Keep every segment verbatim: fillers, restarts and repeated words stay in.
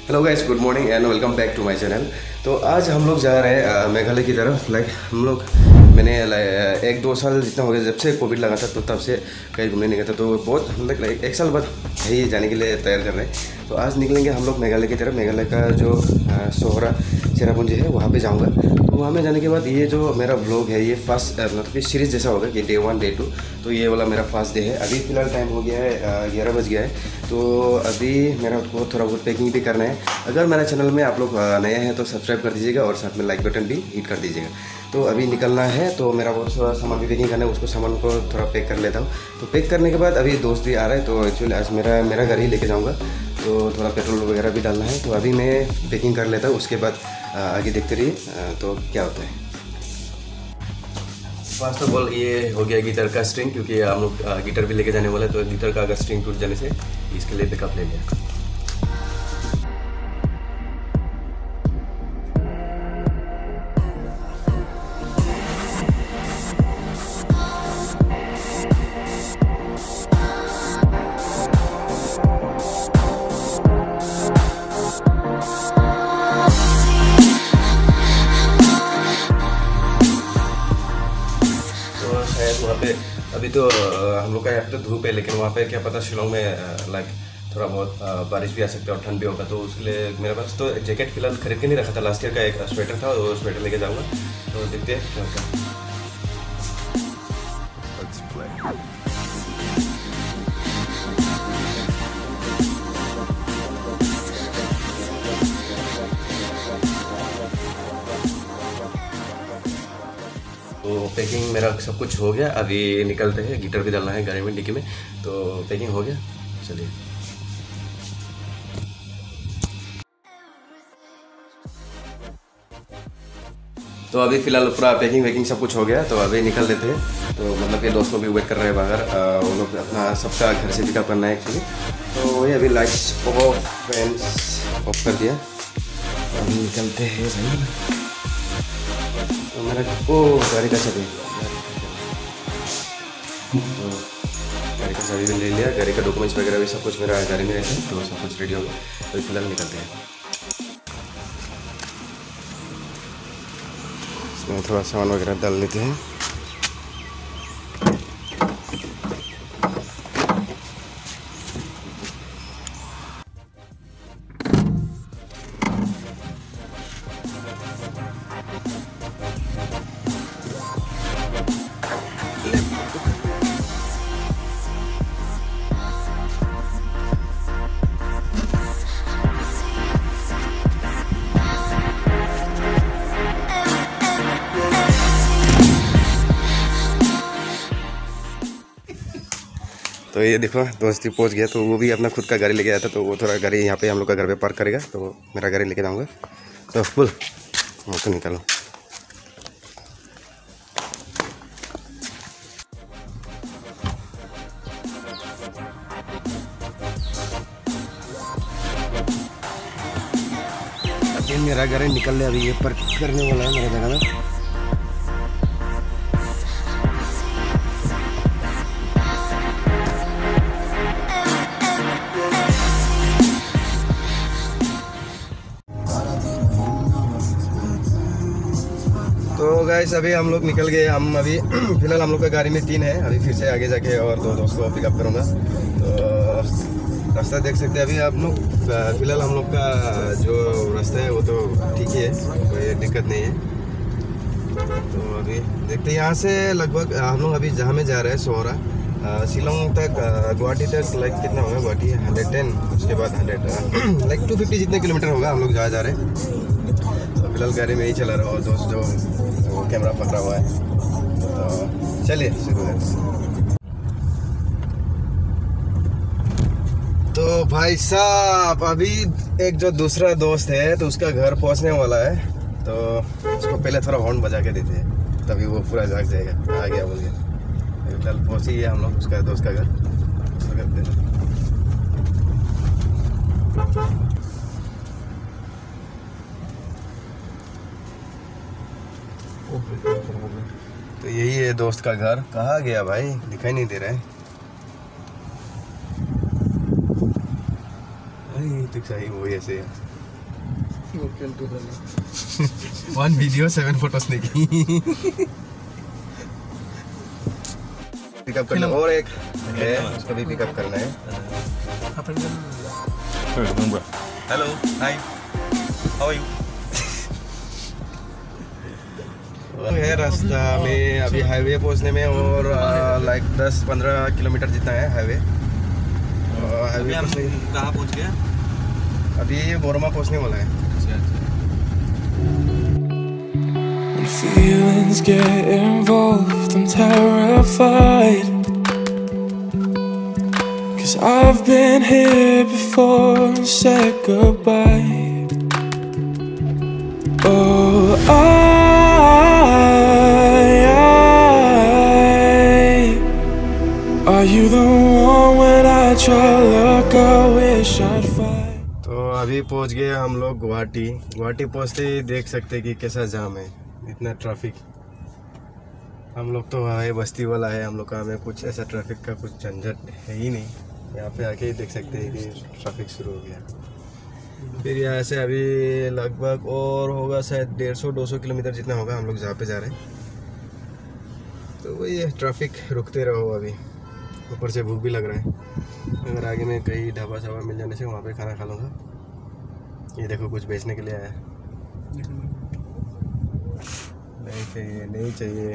Hello guys, good morning and welcome back to my channel. तो आज हम लोग जा रहे हैं मेघालय की तरफ। लाइक हम लोग मैंने एक दो साल जितना हो गया जब से कोविड लगा था, तो तब से कहीं घूमने नहीं गया था। तो बहुत हम लोग एक साल बाद यही जाने के लिए तैयार कर रहे हैं। तो आज निकलेंगे हम लोग मेघालय की तरफ। मेघालय का जो सोहरा चेरापूंजी है वहाँ पे जाऊँगा। तो वहाँ में जाने के बाद ये जो मेरा व्लॉग है ये फर्स्ट मतलब कि सीरीज़ जैसा होगा कि डे वन डे टू। तो ये वाला मेरा फर्स्ट डे है। अभी फ़िलहाल टाइम हो गया है ग्यारह बज गया है। तो अभी मेरा को थोड़ा बहुत पैकिंग भी करना है। अगर मेरे चैनल में आप लोग नए हैं तो सब्सक्राइब कर दीजिएगा और साथ में लाइक बटन भी हिट कर दीजिएगा। तो अभी निकलना है, तो मेरा बहुत सारा सामान भी पैकिंग करना है। उसको सामान को थोड़ा पैक कर लेता हूँ। तो पैक करने के बाद अभी दोस्त भी आ रहा है, तो एक्चुअली आज मेरा मेरा गाड़ी लेके जाऊँगा। तो थोड़ा पेट्रोल वगैरह भी डालना है। तो अभी मैं पैकिंग कर लेता हूँ, उसके बाद आगे देखते रहिए तो क्या होता है। फर्स्ट ऑफ ऑल ये हो गया गिटार का स्ट्रिंग, क्योंकि हम लोग गिटार भी लेके जाने वाले हैं। तो गिटार का अगर स्ट्रिंग टूट जाने से इसके लिए बैकअप ले लिया। वहाँ पे अभी तो हम लोग का यहाँ पे तो धूप है, लेकिन वहाँ पे क्या पता शिलोंग में लाइक थोड़ा बहुत बारिश भी आ सकता है और ठंड भी होगा। तो उसके लिए मेरे पास तो जैकेट फिलहाल खरीद के नहीं रखा था। लास्ट ईयर का एक स्वेटर था, वो स्वेटर लेके जाऊँगा। तो देखते हैं क्या होता है। तो पैकिंग मेरा सब कुछ हो गया। अभी निकलते हैं। गिटार भी डालना है गाड़ी में, डिक्की में। तो पैकिंग हो गया, चलिए। तो अभी फ़िलहाल पूरा पैकिंग वैकिंग सब कुछ हो गया। तो अभी निकल देते हैं। तो मतलब ये दोस्तों भी वेट कर रहे हैं बाहर। वो लोग अपना सबका घर से पिकअप करना है एक्चुअली। तो वही अभी लाइट्स ऑफ, फैंस ऑफ कर दिया। अभी निकलते हैं भाई। तो मेरा ओ गाड़ी का चाबी, तो गाड़ी का चाबी भी ले लिया। गाड़ी का डॉक्यूमेंट्स वगैरह भी सब कुछ मेरा गाड़ी में रहता है। तो सब कुछ रेडी हो गया। तो फिलहाल निकलते हैं। इसमें थोड़ा सामान वगैरह डाल लेते हैं। तो ये देखो दोस्ती पहुंच गया। तो वो भी अपना खुद का गाड़ी लेके आया था। तो वो थोड़ा गाड़ी यहाँ पे हम लोग का घर पे पार्क करेगा। तो मेरा गाड़ी लेके जाऊँगा। तो फुल तो निकालो। अभी मेरा गाड़ी निकल ले। अभी ये पार्क करने वाला है मेरा जगह में। तो गाइस अभी हम लोग निकल गए। हम अभी फिलहाल हम लोग का गाड़ी में तीन है। अभी फिर से आगे जाके और दो दोस्त को पिकअप करूँगा। तो रास्ता देख सकते हैं। अभी आप लोग फिलहाल हम लोग का जो रास्ता है वो तो ठीक ही है, कोई दिक्कत नहीं है। तो अभी देखते हैं यहाँ से लगभग हम लोग अभी जहाँ में जा रहे हैं सोहरा शिलोंग तक, गुवाहाटी तक लाइक कितना होगा। गुवाहाटी हंड्रेड टेन, उसके बाद हंड्रेड लाइक टू फिफ्टी जितने किलोमीटर होगा हम लोग जहाँ जा रहे हैं। तो फिलहाल गाड़ी में ही चला रहा हूँ। दोस्त जो वो कैमरा पकड़ा हुआ है। तो चलिए शुरू करते। तो भाई साहब अभी एक जो दूसरा दोस्त है तो उसका घर पहुंचने वाला है। तो उसको पहले थोड़ा हॉर्न बजा के देते हैं, तभी वो पूरा जाग जाएगा। आ गया बोल गया। फिलहाल पहुँच ही है हम लोग उसका दोस्त का घर। करते हैं। तो यही है दोस्त का घर। कहाँ गया भाई, दिखाई नहीं दे रहा है। ठीक सही वही ऐसे है। वन वीडियो सेवन फोटोस नहीं की। पिकअप करना और एक है उसको भी पिकअप करना है। Hello hi how are you. है रास्ता में अभी हाईवे पहुंचने में और लाइक दस पंद्रह किलोमीटर जितना है हाईवे। हाईवे कहाँ पहुंच गए? अभी बोरमा पहुंचने वाला है। When feelings get involved, I'm terrified, 'cause I've been here before and said goodbye. Oh, I, I, are you the one when I try to look, I wish I'd fight. तो अभी पहुंच गए हम लोग गुवाहाटी। गुवाहाटी पहुंचते ही देख सकते हैं कि कैसा जाम है, इतना ट्रैफिक। हम लोग तो है बस्ती वाला है, हम लोग का हमें कुछ ऐसा ट्रैफिक का कुछ झंझट है ही नहीं। यहाँ पे आके ही देख सकते हैं कि ट्रैफिक शुरू हो गया। फिर यहाँ से अभी लगभग और होगा शायद डेढ़ सौ दो सौ किलोमीटर जितना होगा हम लोग जहाँ पे जा रहे हैं। तो वही है, ट्रैफिक रुकते रहो। अभी ऊपर से भूख भी लग रहा है। अगर आगे में कहीं ढाबा छाबा मिल जाने से वहाँ पे खाना खा लूँगा। ये देखो कुछ बेचने के लिए आया है। नहीं चाहिए नहीं चाहिए।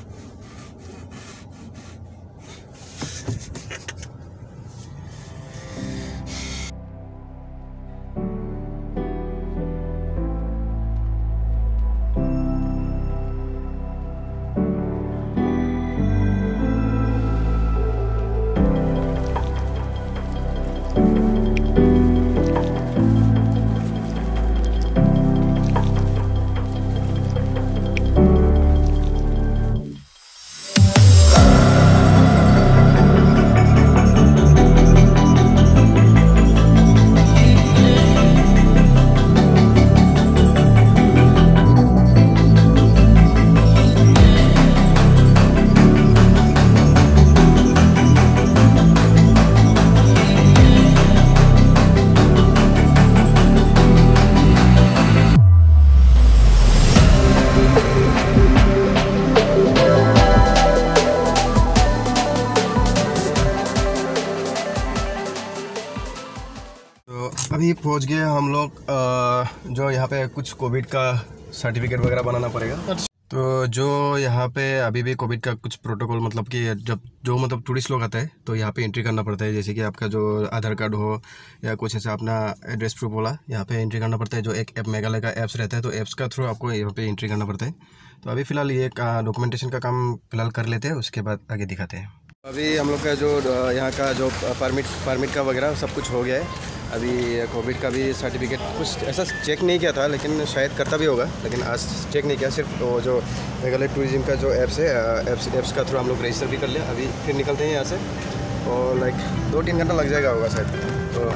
अभी पहुंच गए हम लोग। जो यहाँ पे कुछ कोविड का सर्टिफिकेट वगैरह बनाना पड़ेगा। तो जो यहाँ पे अभी भी कोविड का कुछ प्रोटोकॉल, मतलब कि जब जो मतलब टूरिस्ट लोग आते हैं तो यहाँ पे एंट्री करना पड़ता है। जैसे कि आपका जो आधार कार्ड हो या कुछ ऐसा अपना एड्रेस प्रूफ वाला यहाँ पे एंट्री करना पड़ता है। जो एक ऐप मेघालय का ऐप्स रहता है, तो ऐप्स का थ्रू आपको यहाँ पे एंट्री करना पड़ता है। तो अभी फ़िलहाल ये डॉक्यूमेंटेशन का काम फिलहाल कर लेते हैं, उसके बाद आगे दिखाते हैं। अभी हम लोग का जो यहाँ का जो परमिट परमिट का वगैरह सब कुछ हो गया है। अभी कोविड का भी सर्टिफिकेट कुछ ऐसा चेक नहीं किया था, लेकिन शायद करता भी होगा, लेकिन आज चेक नहीं किया। सिर्फ वो जो मेघालय टूरिज्म का जो ऐप्स है, ऐप्स ऐप्स का थ्रू हम लोग रजिस्टर भी कर लिया। अभी फिर निकलते हैं यहाँ से और लाइक दो तीन घंटा लग जाएगा होगा शायद। तो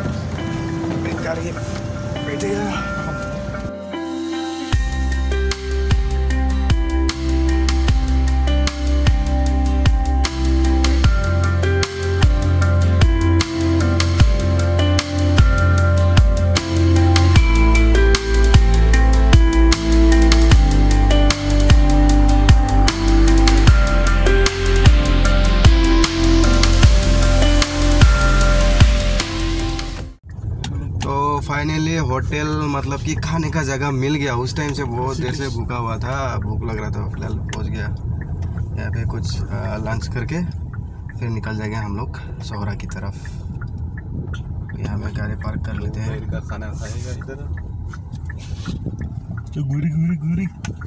बैठेगा। फाइनली होटल मतलब कि खाने का जगह मिल गया। उस टाइम से बहुत देर से भूखा हुआ था, भूख लग रहा था। फिलहाल पहुंच गया यहाँ पे, कुछ लंच करके फिर निकल जाएंगे हम लोग सोहरा की तरफ। यहाँ में गाड़ी पार्क कर लेते हैं। खाना खाएगा इधर जो गुरी गुरी गुरी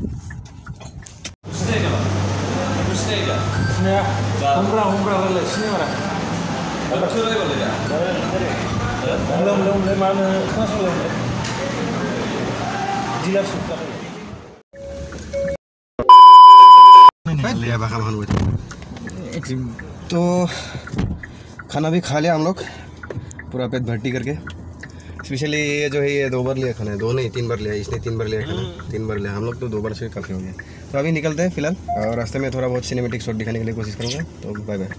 उम्रा उम्रा वाला इसने वाला अच्छा लगे बोलेगा belum belum belum mana kelas belum jelas suka लिया बाका बहन हुए। तो खाना भी खा लिया हम लोग पूरा पेट भर्ती करके। स्पेशली ये जो है ये दो बार लिया खाना है, दो नहीं तीन बार लिया, इसने तीन बार लिया खाना, तीन बार लिया। हम लोग तो दो बार से काफ़ी हो गया। तो अभी निकलते हैं फिलहाल, और रास्ते में थोड़ा बहुत सिनेमेटिक शॉट दिखाने के लिए कोशिश करूँगा। तो बाय बाय।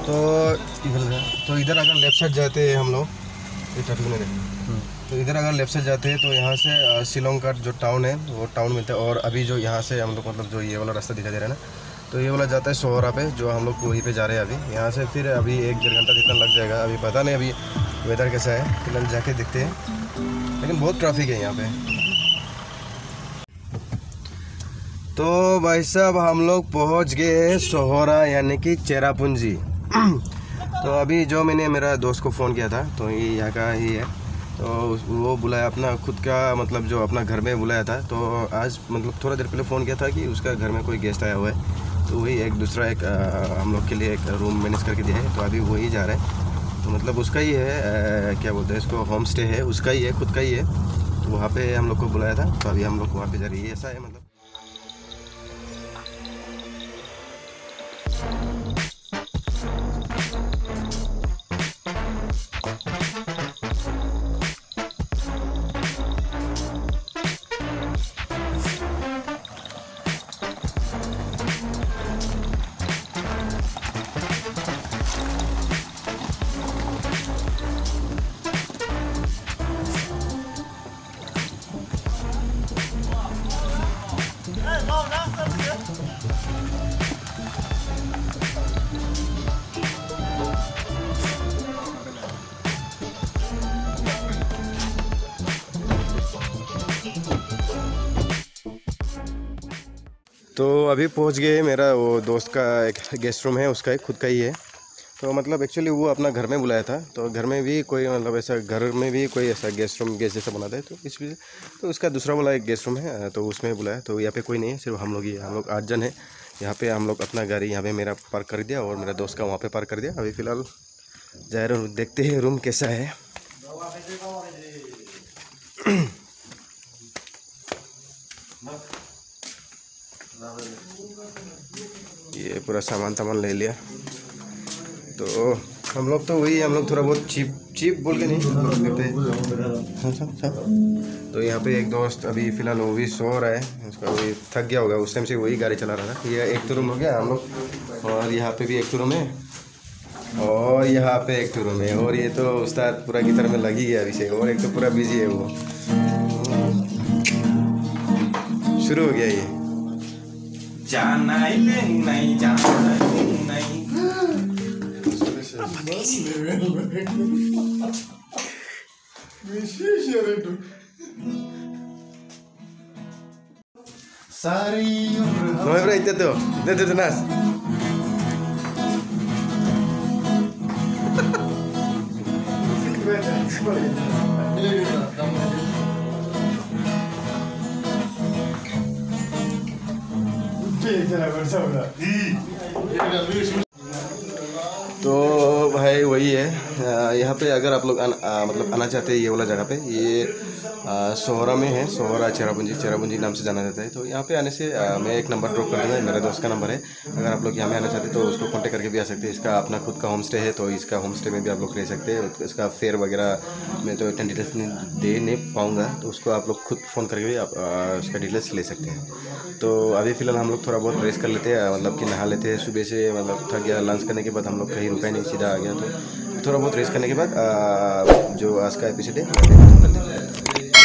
तो इधर तो इधर अगर लेफ्ट साइड जाते हैं हम लोग, ये ट्रैफिक में देखें, तो इधर अगर लेफ्ट साइड जाते हैं तो यहाँ से शिलोंग का जो टाउन है वो टाउन मिलता है। और अभी जो यहाँ से हम लोग मतलब जो ये वाला रास्ता दिखाई दे रहा है ना, तो ये वाला जाता है सोहरा पे, जो हम लोग वहीं पे जा रहे हैं अभी। यहाँ से फिर अभी एक डेढ़ घंटा जितना लग जाएगा, अभी पता नहीं अभी वेदर कैसा है, फिलहाल जाके देखते हैं। लेकिन बहुत ट्रैफिक है यहाँ पे। तो भाई साहब हम लोग पहुँच गए हैं सोहरा यानी कि चेरापूंजी। तो अभी जो मैंने मेरा दोस्त को फ़ोन किया था, तो ये यहाँ का ही है, तो वो बुलाया अपना खुद का मतलब जो अपना घर में बुलाया था। तो आज मतलब थोड़ा देर पहले फ़ोन किया था कि उसका घर में कोई गेस्ट आया हुआ है, तो वही एक दूसरा एक आ, हम लोग के लिए एक रूम मैनेज करके दिया है। तो अभी वही जा रहे हैं, तो मतलब उसका ही है आ, क्या बोलते हैं इसको, होम स्टे है उसका ही है, खुद का ही है। तो वहाँ पे हम लोग को बुलाया था, तो अभी हम लोग वहाँ पे जा रही है। ऐसा है मतलब तो अभी पहुंच गए। मेरा वो दोस्त का एक गेस्ट रूम है, उसका एक खुद का ही है। तो मतलब एक्चुअली वो अपना घर में बुलाया था, तो घर में भी कोई मतलब ऐसा घर में भी कोई ऐसा गेस्ट रूम गेस्ट जैसा बनाता है, तो इस वजह तो उसका दूसरा वाला एक गेस्ट रूम है, तो उसमें बुलाया। तो यहाँ पे कोई नहीं है, सिर्फ हम लोग ही, हम लोग आठ जन है यहाँ पे। हम लोग अपना गाड़ी यहाँ पे मेरा पार्क कर दिया और मेरा दोस्त का वहाँ पे पार्क कर दिया। अभी फ़िलहाल जा रहे हैं, देखते हैं रूम कैसा है। ये पूरा सामान सामान ले लिया। तो हम लोग तो वही हम लोग थोड़ा बहुत चीप चीप बोल के नहीं करते हैं। तो यहाँ पे एक दोस्त अभी फ़िलहाल वो भी सो रहा है, उसका वही थक गया होगा, उस टाइम से वही गाड़ी चला रहा था। ये एक तो रूम हो गया हम लोग, और यहाँ पे भी एक तो रूम है, और यहाँ पे एक तो रूम है। और ये तो उस्ताद पूरा गिटार में लगी गया अभी से, और एक तो पूरा बिजी है वो। शुरू हो गया ये जाना नहीं जाना नहीं। No me bro, intento, intento nas. तो भाई वही है, यहाँ पे अगर आप लोग आन, आ, मतलब आना चाहते हैं ये वाला जगह पे, ये आ, सोहरा में है, सोहरा चेरापूंजी चेरापूंजी नाम से जाना जाता है। तो यहाँ पे आने से आ, मैं एक नंबर ड्रॉप कर दूँगा, मेरा दोस्त का नंबर है। अगर आप लोग यहाँ पे आना चाहते हैं तो उसको कांटेक्ट करके भी आ सकते हैं। इसका अपना खुद का होम स्टे है, तो इसका होम स्टे में भी आप लोग रह सकते हैं। इसका फेयर वगैरह मैं तो इतना डिटेल्स नहीं दे नहीं पाऊँगा, तो उसको आप लोग खुद फ़ोन करके भी आप आ, उसका डिटेल्स ले सकते हैं। तो अभी फ़िलहाल हम लोग थोड़ा बहुत रेस्ट कर लेते हैं, मतलब कि नहा लेते हैं। सुबह से मतलब थक गया, लंच करने के बाद हम लोग कहीं रुका ही नहीं, सीधा आ गया। तो थोड़ा बहुत रेस्ट करने के बाद आ, जो आज का एपिसोड है कर देते हैं।